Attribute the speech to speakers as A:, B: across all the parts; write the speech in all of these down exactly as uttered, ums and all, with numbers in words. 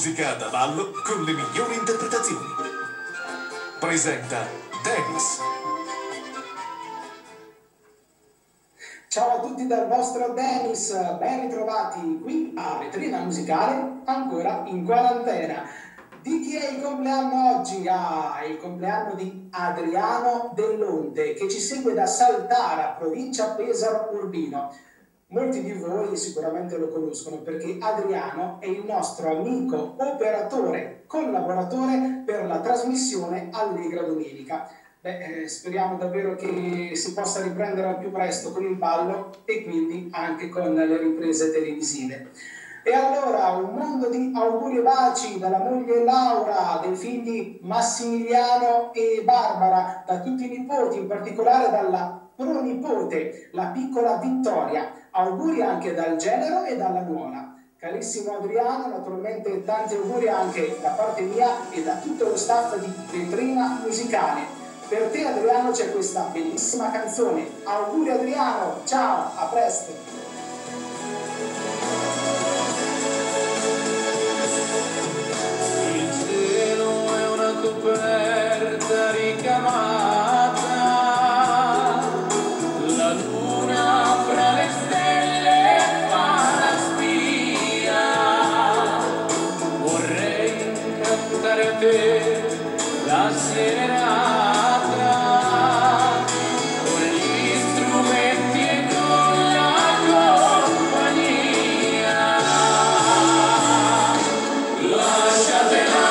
A: musica da ballo con le migliori interpretazioni. Presenta Dennis.
B: Ciao a tutti dal vostro Dennis, ben ritrovati qui a Vetrina Musicale, ancora in quarantena. Di chi è il compleanno oggi? Ah, è il compleanno di Adriano Dell'Onte, che ci segue da Saltara, provincia Pesaro Urbino. Molti di voi sicuramente lo conoscono perché Adriano è il nostro amico, operatore, collaboratore per la trasmissione Allegra Domenica. Beh, eh, speriamo davvero che si possa riprendere al più presto con il ballo e quindi anche con le riprese televisive. E allora un mondo di auguri e baci dalla moglie Laura, dai figli Massimiliano e Barbara, da tutti i nipoti, in particolare dalla pronipote, la piccola Vittoria. Auguri anche dal genero e dalla nuora. Carissimo Adriano, naturalmente tanti auguri anche da parte mia e da tutto lo staff di Vetrina Musicale. Per te Adriano c'è questa bellissima canzone. Auguri Adriano, ciao, a presto.
C: Coperta ricamata, la luna fra le stelle fa la spia. Vorrei cantare a te la serenata con gli strumenti e con la compagnia. Lasciatela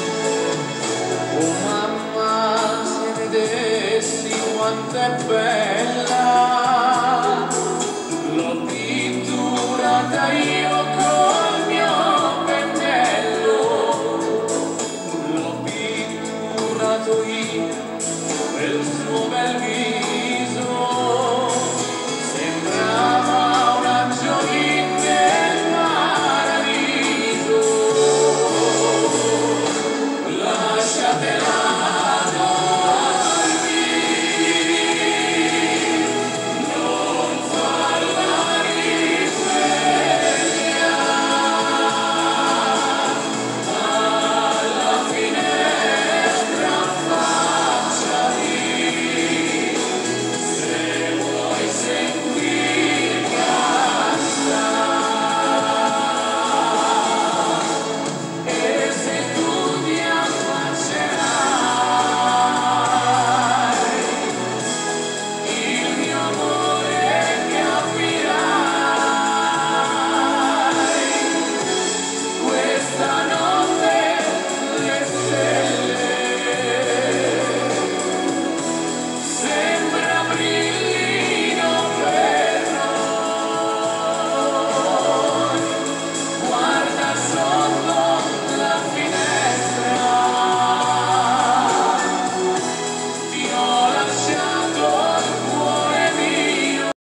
C: quanto è bello